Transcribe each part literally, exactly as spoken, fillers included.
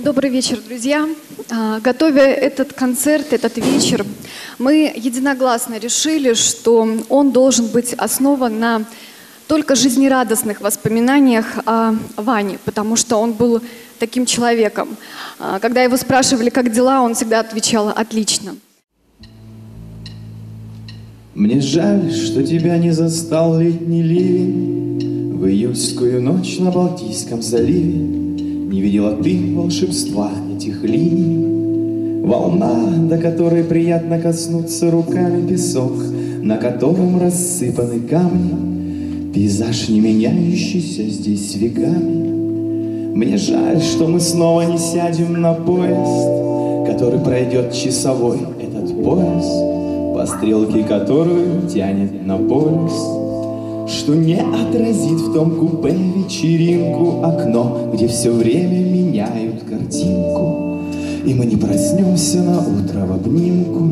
Добрый вечер, друзья. Готовя этот концерт, этот вечер, мы единогласно решили, что он должен быть основан на только жизнерадостных воспоминаниях о Ване, потому что он был таким человеком. Когда его спрашивали, как дела, он всегда отвечал «отлично». Мне жаль, что тебя не застал летний ливень в июльскую ночь на Балтийском заливе. Не видела ты волшебства этих линий. Волна, до которой приятно коснуться руками, песок, на котором рассыпаны камни, пейзаж, не меняющийся здесь веками. Мне жаль, что мы снова не сядем на поезд, который пройдет часовой этот поезд, по стрелке которую тянет на полюс, что не отразит в том купе вечеринку окно, где все время меняют картинку, и мы не проснемся на утро в обнимку.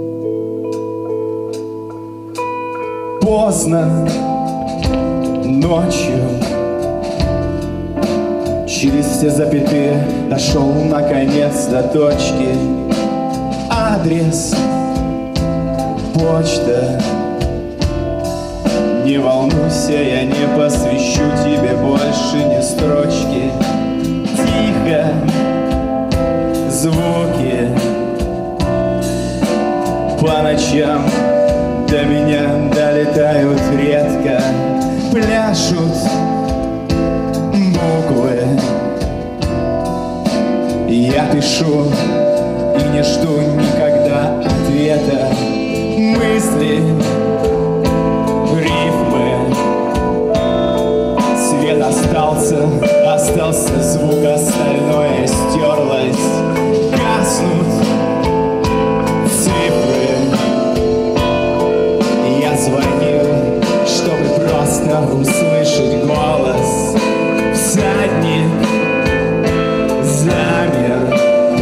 Поздно ночью через все запятые дошел наконец до точки. Адрес, почта. Не волнуйся, я не посвящу тебе больше ни строчки. Тихо, звуки по ночам до меня долетают редко, пляшут буквы. Я пишу и не жду никогда ответа. Мысли, рифмы, свет остался, остался звук, остальное стерлось. Гаснут цифры. Я звонил, чтобы просто услышать голос. Всадник замер,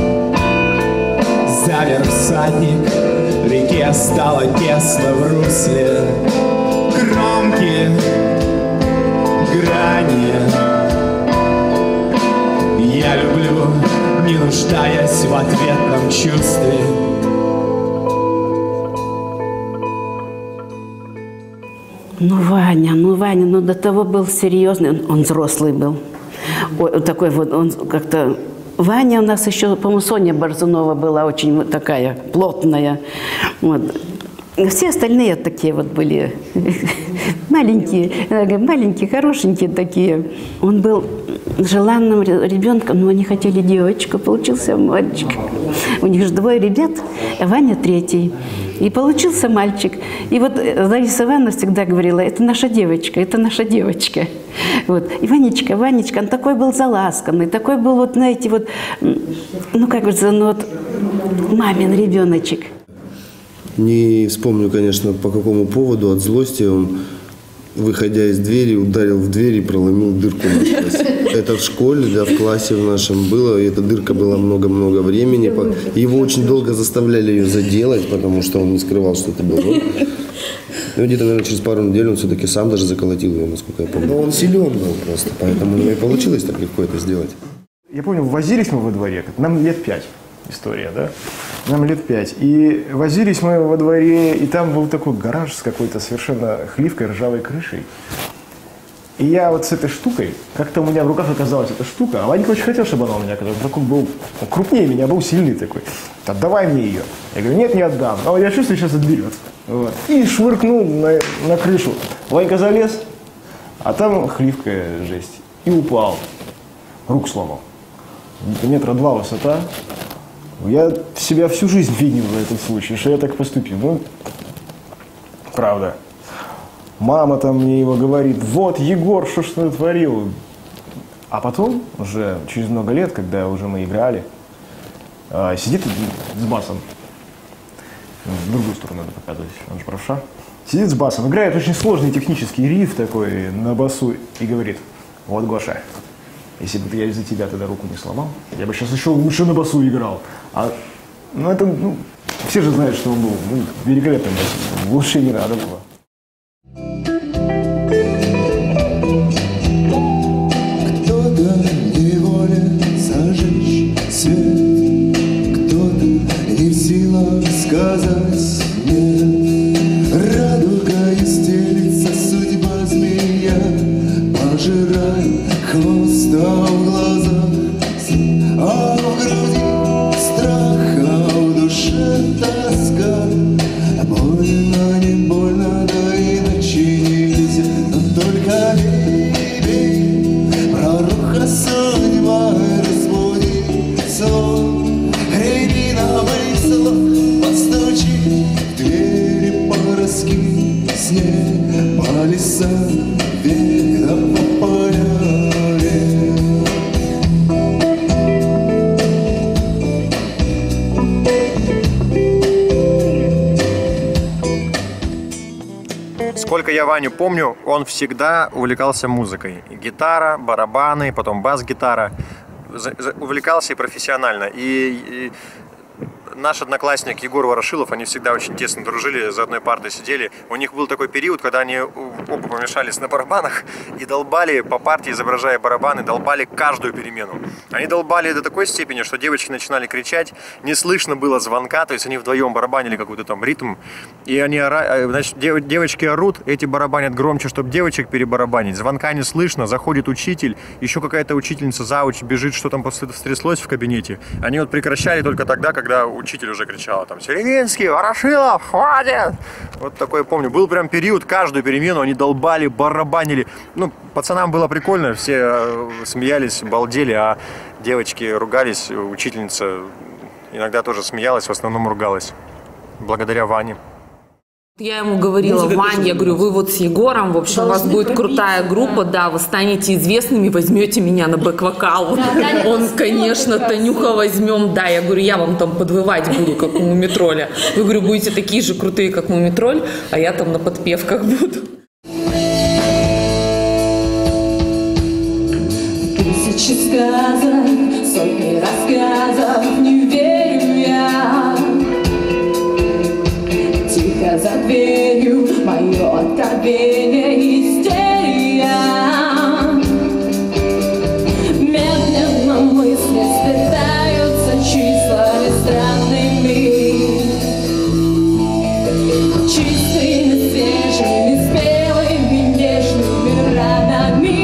замер всадник. Реке стало тесно в русле. Кромки, грани. Я люблю, не нуждаясь в ответном чувстве. Ну, Ваня, ну, Ваня, ну, до того был серьезный, он, он взрослый был. Ой, такой вот, он как-то... Ваня у нас еще, по-моему, Соня Борзунова была очень такая плотная. Вот. Все остальные такие вот были маленькие, маленькие, хорошенькие такие. Он был желанным ребенком, но они хотели девочку, получился мальчик. У них же двое ребят, а Ваня третий. И получился мальчик. И вот Лариса Ивановна всегда говорила, это наша девочка, это наша девочка. Вот. И Ванечка, Ванечка, он такой был заласканный, такой был, вот, знаете, вот, ну, как говорится, ну, вот, мамин ребеночек. Не вспомню, конечно, по какому поводу, от злости он, выходя из двери, ударил в дверь и проломил дырку насквозь. Это в школе, да, в классе в нашем было, и эта дырка была много-много времени. Его очень долго заставляли ее заделать, потому что он не скрывал, что это был он. И где-то, наверное, через пару недель он все-таки сам даже заколотил ее, насколько я помню. Но он силен был просто, поэтому у него и получилось так легко это сделать. Я помню, возились мы во дворе, нам лет пять история, да? Нам лет пять. И возились мы во дворе, и там был такой гараж с какой-то совершенно хливкой, ржавой крышей. И я вот с этой штукой, как-то у меня в руках оказалась эта штука, а Ванька очень хотел, чтобы она у меня оказалась. Он такой был, он крупнее меня, был сильный такой. Отдавай мне ее. Я говорю, нет, не отдам. Но я чувствую, сейчас отберет. Вот. И швыркнул на, на крышу. Ванька залез, а там хливкая жесть. И упал. Руку сломал. Метра два высота. Я себя всю жизнь винил в этом случае, что я так поступил. Ну, правда. Мама там мне его говорит, вот, Егор, что ж ты натворил? А потом, уже через много лет, когда уже мы играли, сидит с басом, в другую сторону надо показывать, он же правша, сидит с басом, играет очень сложный технический риф такой на басу и говорит, вот, Гоша, если бы я из-за тебя тогда руку не сломал, я бы сейчас еще лучше на басу играл. А, ну, это, ну, все же знают, что он был ну, великолепным басом, лучше не надо было. Кто-то неволен зажечь жаль, хвоста в глазах, а в груди страх, а в душе тоска. Больно, не больно, да иначе нельзя, но только верь, пророка судьба разбуди сон, рябиновый слог, постучи в двери, пороски снег по лесам, век да по полям. Сколько я Ваню помню, он всегда увлекался музыкой. Гитара, барабаны, потом бас-гитара. Увлекался и профессионально. И, и наш одноклассник Егор Ворошилов, они всегда очень тесно дружили, за одной партой сидели. У них был такой период, когда они оба помешались на барабанах и долбали по партии, изображая барабаны, долбали каждую перемену. Они долбали до такой степени, что девочки начинали кричать, не слышно было звонка, то есть они вдвоем барабанили какой-то там ритм, и они, значит, девочки орут, эти барабанят громче, чтобы девочек перебарабанить, звонка не слышно, заходит учитель, еще какая-то учительница, зауч бежит, что там стряслось в кабинете. Они вот прекращали только тогда, когда учитель уже кричал, там, Серединский, Ворошилов, хватит! Вот такое помню. Был прям период, каждую перемену они долбали, барабанили. Ну, пацанам было прикольно, все смеялись, балдели, а девочки ругались, учительница иногда тоже смеялась, в основном ругалась. Благодаря Ване. Я ему говорила: Вань, я говорю, вы вот с Егором, в общем, у вас будет крутая группа, да, вы станете известными, возьмете меня на бэк-вокал. Да, он, конечно, Танюха, возьмем, да, я говорю, я вам там подвывать буду, как у Мумитроля. Вы, говорю, будете такие же крутые, как Мумитроль, а я там на подпевках буду. Тысячи сказок, сотни рассказов, не верю я. Тихо за дверью мое откровение, истерия. Медленно мысли сплетаются числами странными, чистыми, свежими, спелыми, нежными ранами.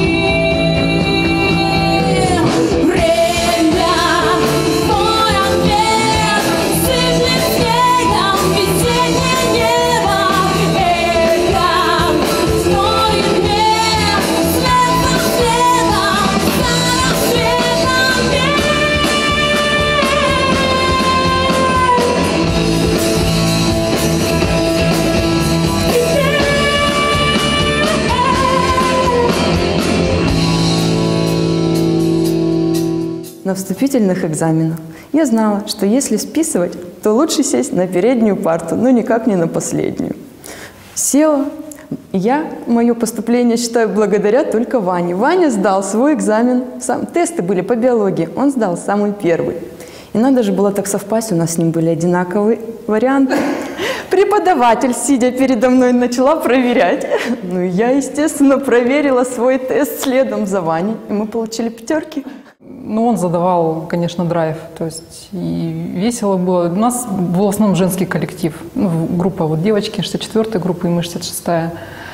На вступительных экзаменах я знала, что если списывать, то лучше сесть на переднюю парту, но никак не на последнюю. Села. Я мое поступление считаю благодаря только Ване. Ваня сдал свой экзамен, сам, тесты были по биологии, он сдал самый первый. И надо же было так совпасть, у нас с ним были одинаковые варианты. Преподаватель, сидя передо мной, начала проверять. Ну, я, естественно, проверила свой тест следом за Ваней, и мы получили пятерки. Ну, он задавал, конечно, драйв, то есть и весело было. У нас был в основном женский коллектив, ну, группа вот девочки, шестьдесят четвёртая группа и мы шестьдесят шестая.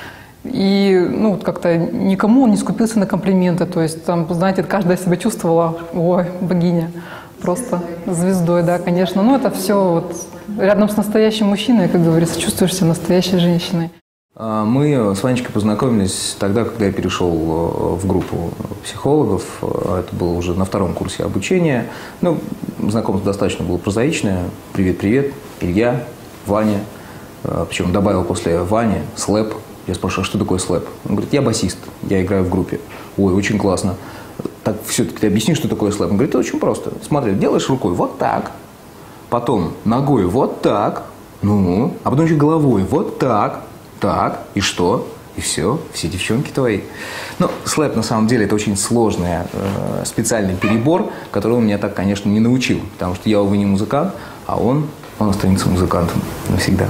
И, ну, вот как-то никому он не скупился на комплименты, то есть там, знаете, каждая себя чувствовала, ой, богиня, просто звездой, да, конечно. Но это все вот рядом с настоящим мужчиной, как говорится, чувствуешь себя настоящей женщиной. Мы с Ванечкой познакомились тогда, когда я перешел в группу психологов. Это было уже на втором курсе обучения. Ну, знакомство достаточно было прозаичное. Привет-привет, Илья, Ваня. Причем добавил после Вани слэп. Я спрашиваю, а что такое слэп? Он говорит, я басист, я играю в группе. Ой, очень классно. Так все-таки ты объясни, что такое слэп? Он говорит, это очень просто. Смотри, делаешь рукой вот так, потом ногой вот так, ну, а потом еще головой вот так. Так, и что? И все, все девчонки твои. Но слэп на самом деле это очень сложный э, специальный перебор, который он меня так, конечно, не научил. Потому что я, увы, не музыкант, а он, он останется музыкантом навсегда.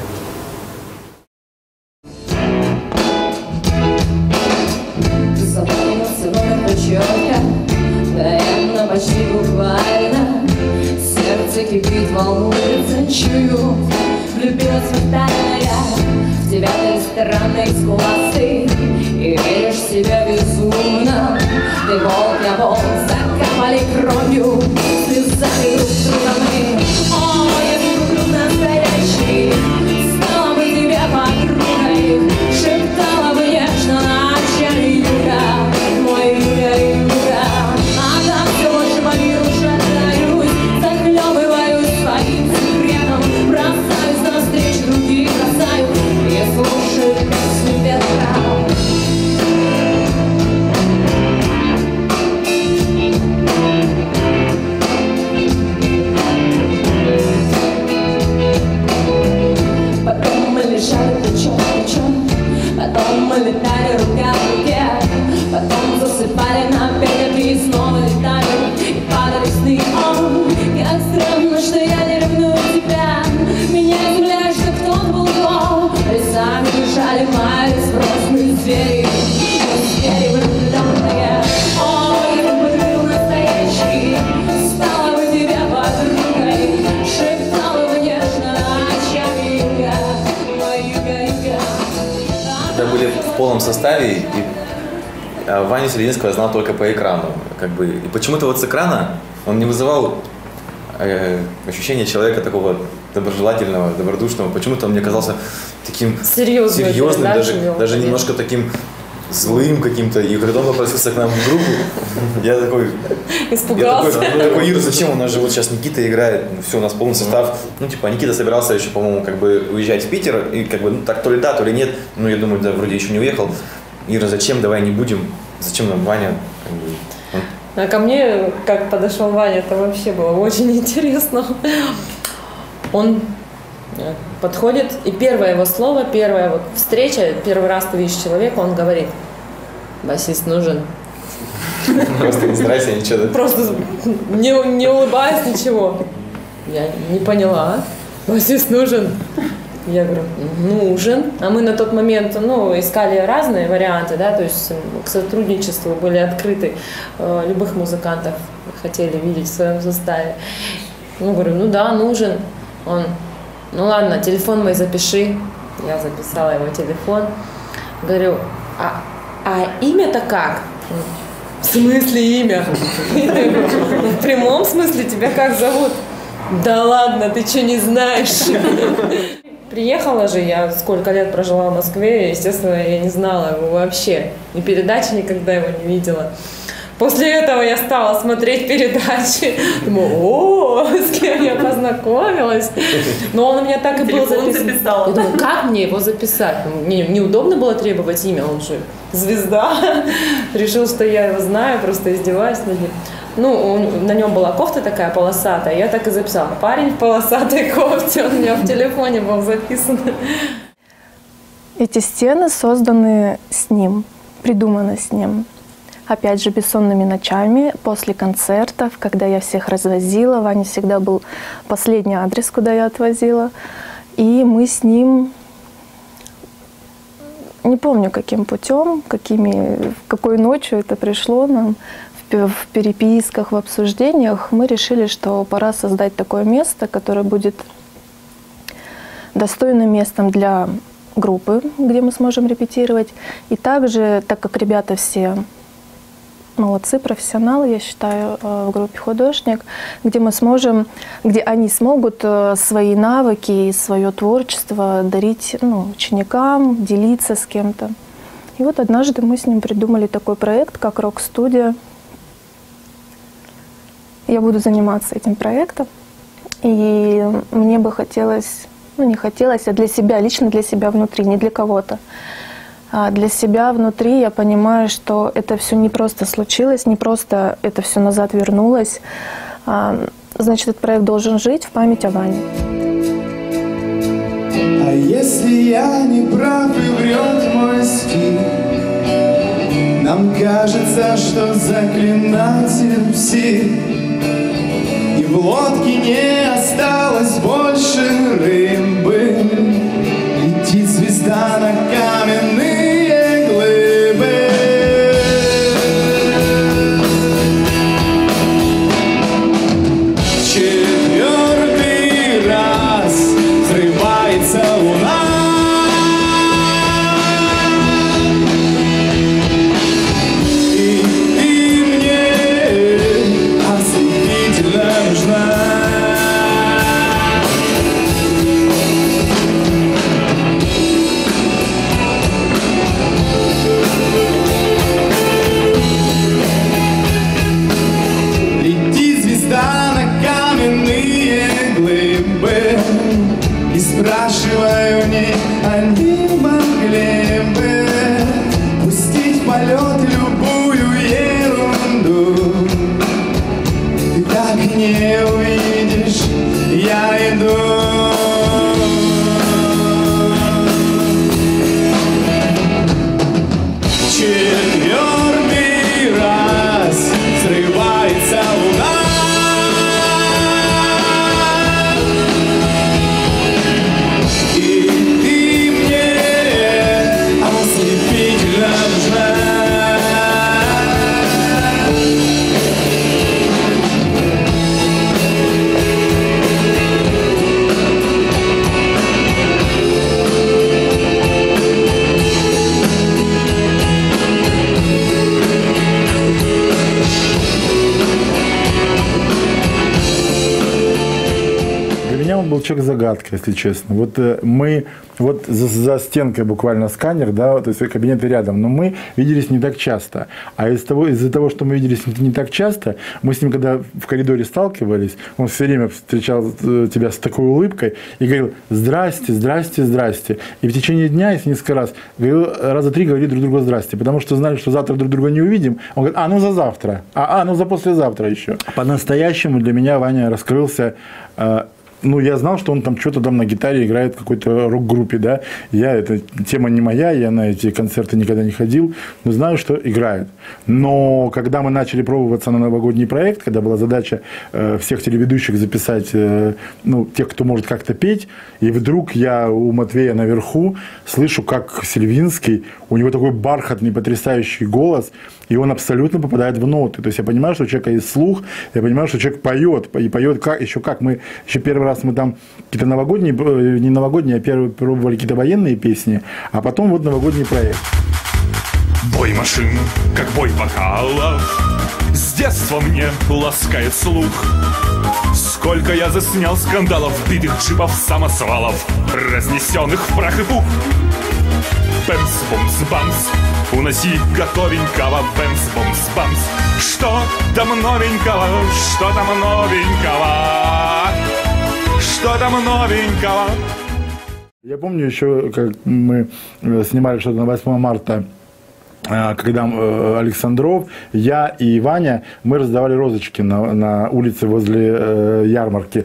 Запомнился номер четко, наверное, почти буквально. Сердце кипит, волнуется, чую, влюбилась в тайное. В тебя ты странный, скуластый, и веришь в себя безумно. пол закапали кровью, слезами друг друга мы. О, если бы был настоящий, стала бы тебе подругой, шептала бы нежно ночами Юра, мой Юра, Юра. А там все больше по миру шатаюсь, захлебываюсь своим секретом, бросаюсь навстречу других, бросаю и слушаю песню ветра. Потом мы лежали плечом к плечу, потом мы летали рука в руке, потом засыпали на перед и снова летали и падали сны. О, как странно, что я не ревную тебя, меня изумляет, что кто-то был до. Лесами бежали мои разбросанные звери, но звери влюбленные. О, если бы ты был настоящий, стала бы тебе подругой, шептала бы нежно ночами Юга, мой Юга, Юга. Когда были в полном составе, и а, Ваню Селединского я знал только по экрану. Как бы, и почему-то вот с экрана он не вызывал э, ощущение человека такого доброжелательного, добродушного. Почему-то он мне казался таким Серьезный, серьезным, да, даже, живем, даже конечно. немножко таким злым каким-то. И когда он попросился к нам в группу, я такой... Испугался. Я такой, такой, Ира, зачем? У нас же вот сейчас Никита играет, ну, все, у нас полный состав. Ну, типа, Никита собирался еще, по-моему, как бы уезжать в Питер. И как бы, ну, так то ли да, то ли нет. Ну, я думаю, да, вроде еще не уехал. Ира, зачем? Давай не будем. Зачем нам Ваня? Как бы, он... А ко мне, как подошел Ваня, это вообще было очень интересно. Он подходит, и первое его слово, первая вот встреча, первый раз ты видишь человека, он говорит: басист нужен. Просто не здрасте, ничего. Просто не, не улыбаясь, ничего. Я не поняла. Басист нужен. Я говорю, нужен. А мы на тот момент, ну, искали разные варианты, да, то есть к сотрудничеству были открыты. Э, любых музыкантов хотели видеть в своем составе. Ну, говорю, ну да, нужен. Он, ну ладно, телефон мой запиши. Я записала его телефон. Говорю, а, а имя-то как? В смысле имя? В прямом смысле тебя как зовут? Да ладно, ты что, не знаешь? Приехала же я, сколько лет прожила в Москве, и, естественно, я не знала его вообще. Ни передачи никогда его не видела. После этого я стала смотреть передачи. Думаю, о, с кем я познакомилась. Но он у меня так и был записан. Я думаю, как мне его записать? Мне неудобно было требовать имя, он же звезда. Решил, что я его знаю, просто издеваюсь над ним. Ну, он, на нем была кофта такая полосатая, я так и записала. Парень в полосатой кофте, он у меня в телефоне был записан. Эти стены созданы с ним, придуманы с ним. Опять же, бессонными ночами, после концертов, когда я всех развозила. Ваня всегда был последний адрес, куда я отвозила. И мы с ним, не помню каким путем, какими, какой ночью это пришло нам, в переписках, в обсуждениях, мы решили, что пора создать такое место, которое будет достойным местом для группы, где мы сможем репетировать. И также, так как ребята все молодцы, профессионалы, я считаю, в группе «Художник», где мы сможем, где они смогут свои навыки и свое творчество дарить, ну, ученикам, делиться с кем-то. И вот однажды мы с ним придумали такой проект, как «Рок-студия». Я буду заниматься этим проектом, и мне бы хотелось, ну не хотелось, а для себя, лично для себя внутри, не для кого-то. А для себя внутри я понимаю, что это все не просто случилось, не просто это все назад вернулось. А, значит, этот проект должен жить в память о Ване. А если я не прав и врет мой стих, нам кажется, что заклинатель псих, и в лодке не осталось больше рыбы, летит звезда на каменные глыбы. Четвертый раз взрывается луна, и ты мне был человек-загадка, если честно. Вот э, мы, вот за, за стенкой буквально сканер, да, то есть кабинеты рядом, но мы виделись не так часто. А из-за того, из-за того, что мы виделись не так часто, мы с ним, когда в коридоре сталкивались, он все время встречал тебя с такой улыбкой и говорил: здрасте, здрасте, здрасте. И в течение дня, если несколько раз, говорил, раза три говорили друг другу здрасте, потому что знали, что завтра друг друга не увидим. Он говорит: а, ну за завтра, а, а ну за послезавтра еще. По-настоящему для меня Ваня раскрылся. Э, ну, я знал, что он там что-то там на гитаре играет в какой-то рок-группе, да. Я, эта тема не моя, я на эти концерты никогда не ходил, но знаю, что играет. Но когда мы начали пробоваться на новогодний проект, когда была задача э, всех телеведущих записать, э, ну, тех, кто может как-то петь, и вдруг я у Матвея наверху слышу, как Сильвинский, у него такой бархатный, потрясающий голос, и он абсолютно попадает в ноты. То есть я понимаю, что у человека есть слух, я понимаю, что человек поет, и поет как, еще как. Мы еще первый раз мы там какие-то новогодние, не новогодние, а первые пробовали какие-то военные песни, а потом вот новогодний проект. Бой машин, как бой бокалов, с детства мне ласкает слух. Сколько я заснял скандалов, битых джипов, самосвалов, разнесенных в прах и пух. Бэмс-бумс-бамс, уноси готовенького, бэмс-бумс-бамс. Что там новенького, что там новенького, что там новенького? Я помню еще, как мы снимали что-то на восьмое марта, когда Александров, я и Ваня, мы раздавали розочки на, на улице возле э, ярмарки.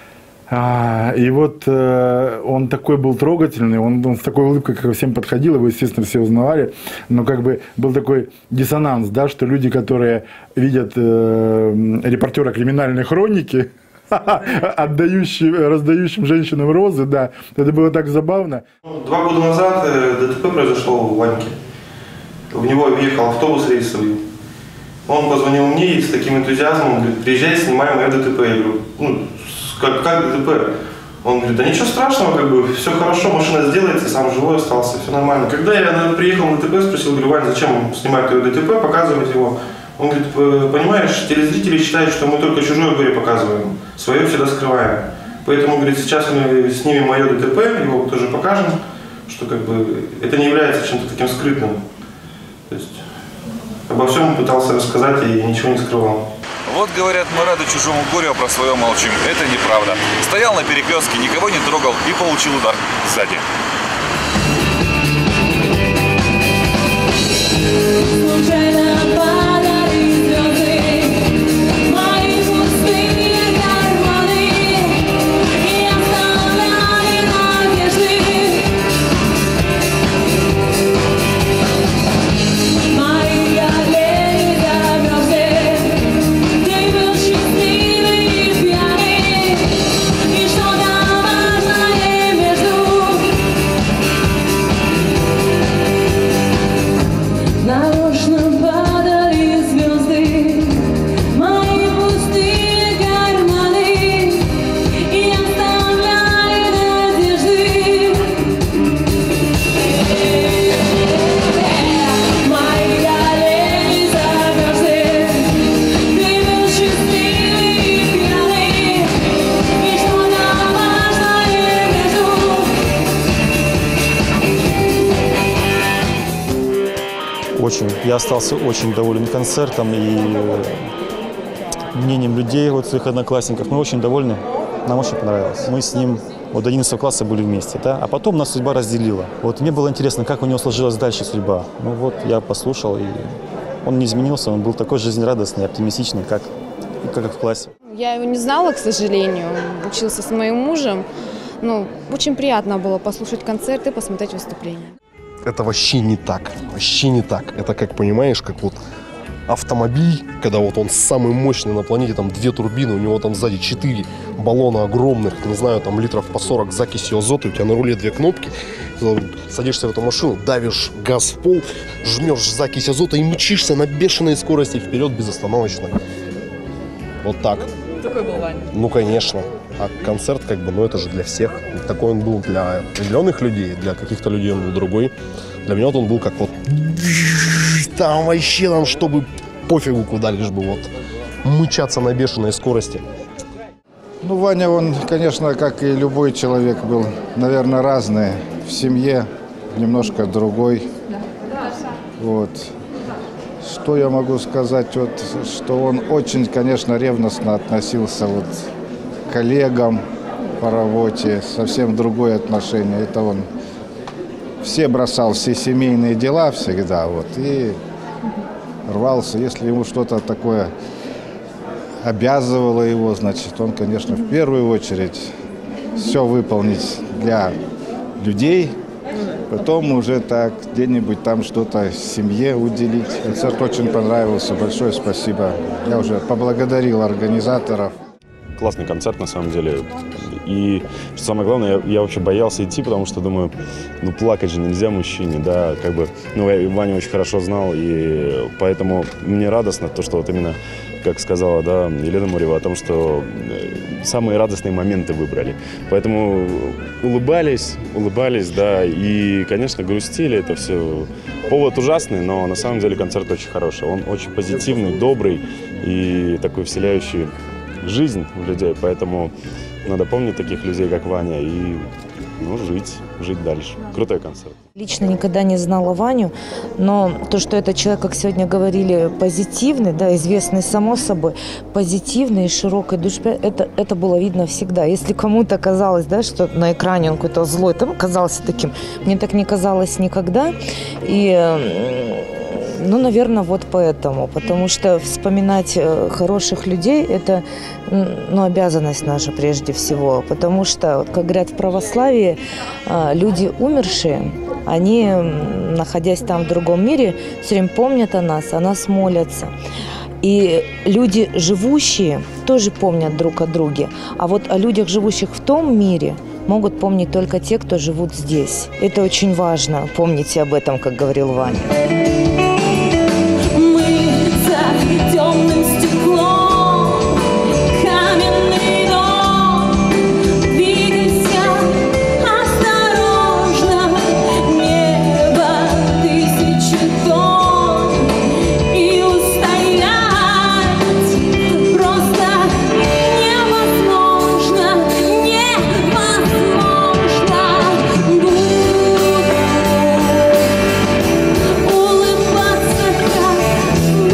А, и вот э, он такой был трогательный, он, он с такой улыбкой ко всем подходил, его, естественно, все узнавали, но как бы был такой диссонанс, да, что люди, которые видят э, репортера криминальной хроники, отдающим, раздающим женщинам розы, да, это было так забавно. Два года назад ДТП произошло в Ваньке. В него въехал автобус рейсовый. Он позвонил мне и с таким энтузиазмом говорит: приезжай, снимай мое ДТП. Я говорю: ну, как, как ДТП? Он говорит: да ничего страшного, как бы, все хорошо, машина сделается, сам живой остался, все нормально. Когда я приехал на ДТП, спросил, говорю: Вань, зачем снимать твое ДТП, показывать его? Он говорит: понимаешь, телезрители считают, что мы только чужое горе показываем, свое всегда скрываем. Поэтому, говорит, сейчас мы снимем мое ДТП, его тоже покажем, что как бы это не является чем-то таким скрытным. То есть обо всем пытался рассказать и ничего не скрывал. Вот, говорят, мы рады чужому горю, а про свое молчим. Это неправда. Стоял на перекрестке, никого не трогал и получил удар сзади. Очень, я остался очень доволен концертом и мнением людей, вот своих одноклассников. Мы очень довольны, нам очень понравилось. Мы с ним от одиннадцатого класса были вместе, да? А потом нас судьба разделила. Вот мне было интересно, как у него сложилась дальше судьба. Ну вот, я послушал, и он не изменился, он был такой жизнерадостный, оптимистичный, как, как и в классе. Я его не знала, к сожалению, учился с моим мужем. Ну, очень приятно было послушать концерт и посмотреть выступление. Это вообще не так, вообще не так. Это, как понимаешь, как вот автомобиль, когда вот он самый мощный на планете, там две турбины, у него там сзади четыре баллона огромных, не знаю, там литров по сорок закисью азота, у тебя на руле две кнопки, садишься в эту машину, давишь газ в пол, жмешь закись азота и мчишься на бешеной скорости вперед безостановочно. Вот так. Такой был Ваня. Ну, конечно. А концерт, как бы, ну, это же для всех. Такой он был для определенных людей, для каких-то людей он был другой. Для меня вот он был как вот... Там вообще, там, чтобы пофигу куда, лишь бы вот мчаться на бешеной скорости. Ну, Ваня, он, конечно, как и любой человек, был, наверное, разный. В семье немножко другой. Вот. Что я могу сказать? Вот, что он очень, конечно, ревностно относился вот к коллегам по работе. Совсем другое отношение. Это он все бросал, все семейные дела всегда. Вот, и рвался. Если ему что-то такое обязывало его, значит, он, конечно, в первую очередь все выполнить для людей, потом уже так где-нибудь там что-то семье уделить. Концерт очень понравился, большое спасибо. Я уже поблагодарил организаторов. Классный концерт, на самом деле. И, что самое главное, я, я вообще боялся идти, потому что думаю, ну, плакать же нельзя мужчине, да, как бы, ну, я Ваню очень хорошо знал, и поэтому мне радостно то, что вот именно, как сказала, да, Елена Мурева, о том, что самые радостные моменты выбрали. Поэтому улыбались, улыбались, да, и, конечно, грустили, это все. Повод ужасный, но на самом деле концерт очень хороший. Он очень позитивный, добрый и такой вселяющий жизнь в людей, поэтому надо помнить таких людей, как Ваня, и ну, жить, жить дальше. Крутой концерт. Лично никогда не знала Ваню, но то, что этот человек, как сегодня говорили, позитивный, да, известный само собой, позитивный и широкой душой, это, это было видно всегда. Если кому-то казалось, да, что на экране он какой-то злой, там казался таким, мне так не казалось никогда. И ну, наверное, вот поэтому. Потому что вспоминать хороших людей – это ну, обязанность наша прежде всего. Потому что, как говорят в православии, люди умершие, они, находясь там в другом мире, все время помнят о нас, о нас молятся. И люди живущие тоже помнят друг о друге. А вот о людях, живущих в том мире, могут помнить только те, кто живут здесь. Это очень важно. Помните об этом, как говорил Ваня. Темным стеклом каменный дом, двигайся осторожно, небо тысячи тонн, и устоять просто невозможно, невозможно. Буду улыбаться как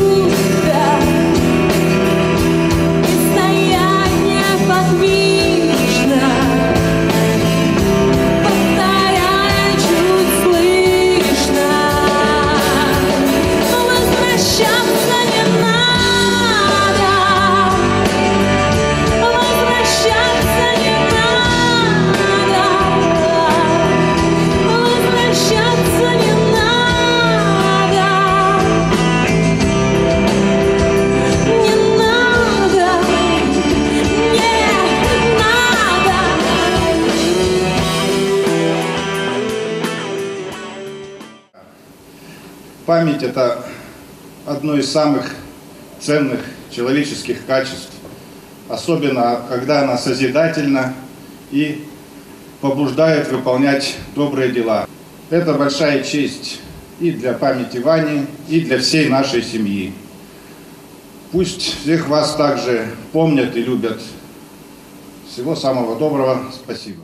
Память – это одно из самых ценных человеческих качеств, особенно когда она созидательна и побуждает выполнять добрые дела. Это большая честь и для памяти Вани, и для всей нашей семьи. Пусть всех вас также помнят и любят. Всего самого доброго. Спасибо.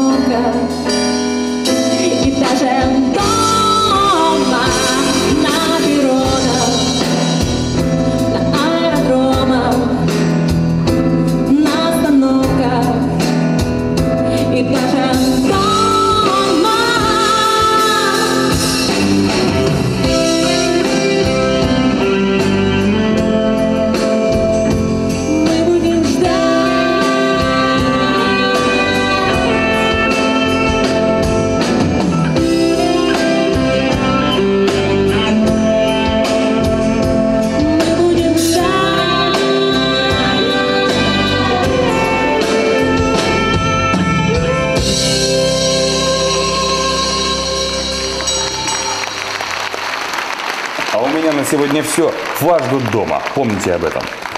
И даже дома на сегодня все. Вас ждут дома. Помните об этом.